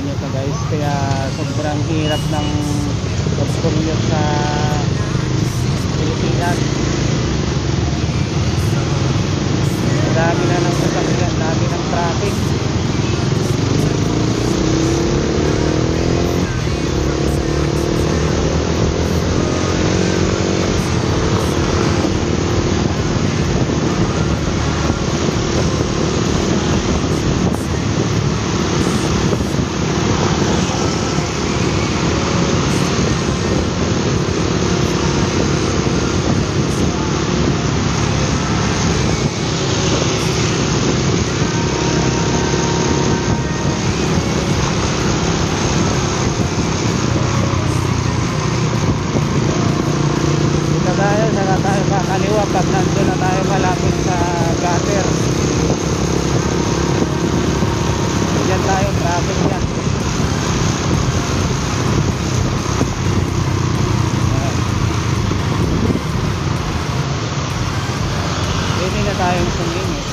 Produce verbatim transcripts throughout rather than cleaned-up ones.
to guys, kaya sobrang hirap ng pag-commute sa Pilipinas. Dami na ng sasakyan, dami ng traffic. Kaliwa pag nandun na tayo malapit sa gutter, dyan tayo, traffic yan. Pwede na tayong sumingit.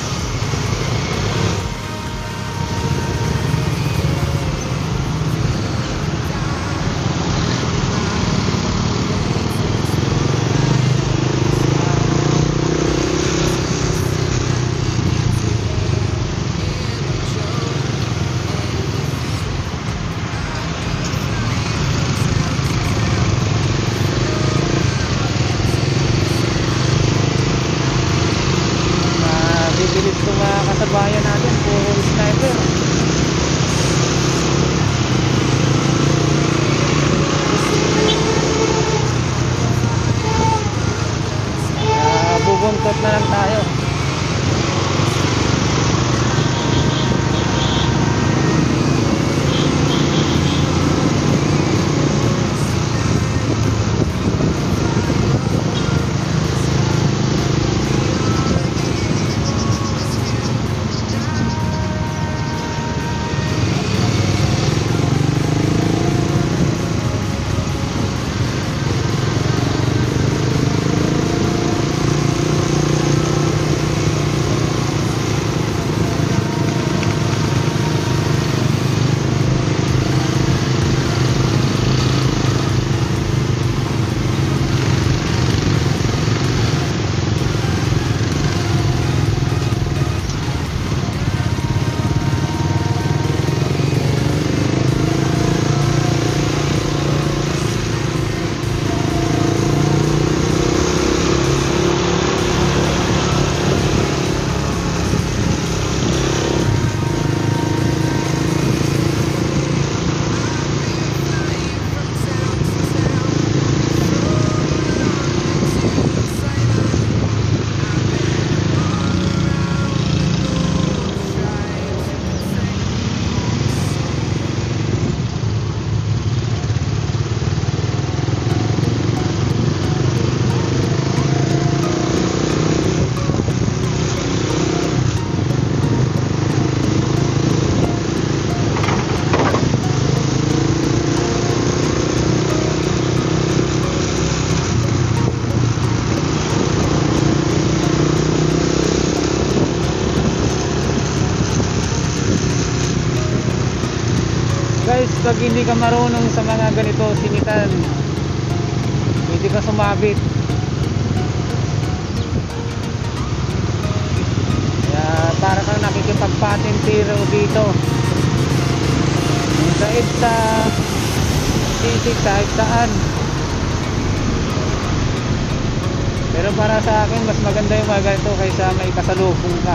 Bibilis itong mga kasabayan natin, puro sniper. Uh, bubungkot na lang tayo. Guys, pag hindi ka marunong sa mga ganito singitan, hindi ka sumabit. Kaya para kang nakikipagpatintiro dito sa EDSA, sisig, kahit saan. Pero para sa akin, mas maganda yung mga ganito kaysa may kasalubong ka.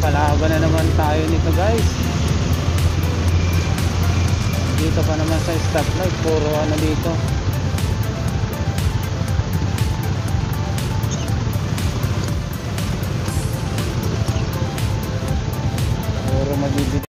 Kakalaban na naman tayo nito guys. Dito pa naman sa stoplight, puro ano dito. Puro magibit.